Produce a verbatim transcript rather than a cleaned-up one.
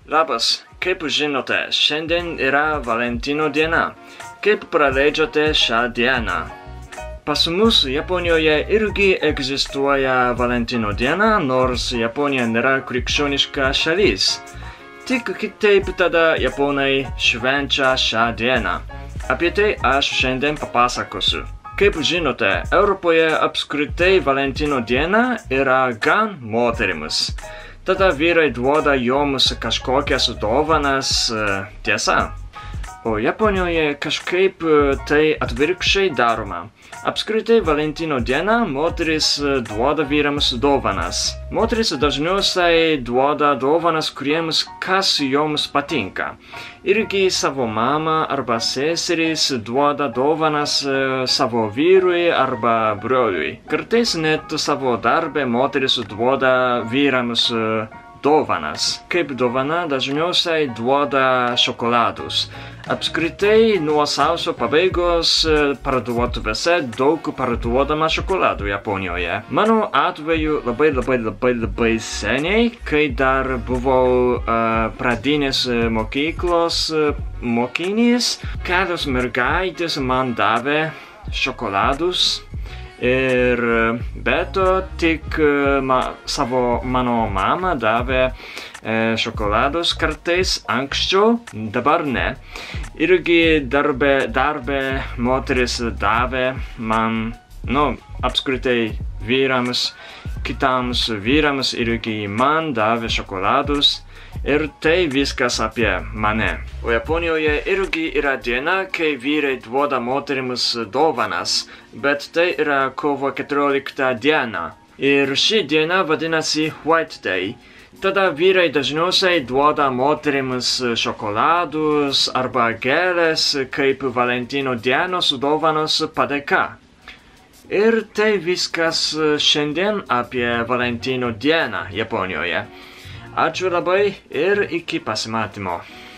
Labas, kaip žinote, šiandien yra Valentino diena. Kaip praleidžiate šią dieną? Pas mus Japonijoje irgi egzistuoja Valentino diena, nors Japonija nėra krikščioniška šalis. Tik kitaip tada japonai švenčia šią dieną. Apie tai aš šiandien papasakosiu. Kaip žinote, Europoje apskritai Valentino diena yra gan moterims. Tada vyrai duoda joms kažkokias dovanas, tiesa. O Japonijoje kažkaip tai atvirkščiai daroma. Apskritai Valentino dieną moteris duoda vyrams dovanas. Moteris dažniausiai duoda dovanas, kuriems kas joms patinka. Irgi savo mamą arba seserys duoda dovanas savo vyrui arba broliui. Kartais net savo darbe moteris duoda vyrams dovanas. Kaip dovana dažniausiai duoda šokoladus. Apskritai nuo sausio pabaigos parduotuvėse daug parduodama šokoladų Japonijoje. Mano atveju labai labai labai labai seniai, kai dar buvau uh, pradinės mokyklos uh, mokinys, kelios mergaitės man davė šokoladus. Ir be to tik ma, savo mano mama davė e, šokoladus kartais anksčiau, dabar ne. Irgi darbe, darbe moteris davė man, nu, apskritai vyrams, kitams vyrams irgi man davė šokoladus. Ir tai viskas apie mane. O Japonijoje irgi yra diena, kai vyrai duoda moterims dovanas, bet tai yra kovo keturiolikta diena. Ir ši diena vadinasi White Day. Tada vyrai dažniausiai duoda moterims šokoladus arba gėles kaip Valentino dienos dovanos padėka. Ir tai viskas šiandien apie Valentino dieną Japonijoje. Ačiū labai ir iki pasimatymo.